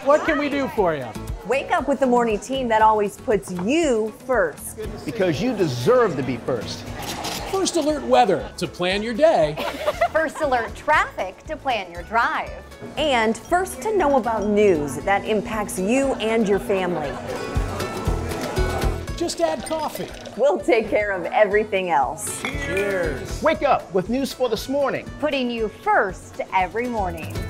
What can we do for you? Wake up with the morning team that always puts you first. Because you deserve to be first. First Alert Weather to plan your day. First Alert Traffic to plan your drive. And first to know about news that impacts you and your family. Just add coffee. We'll take care of everything else. Cheers. Wake up with news for this morning. Putting you first every morning.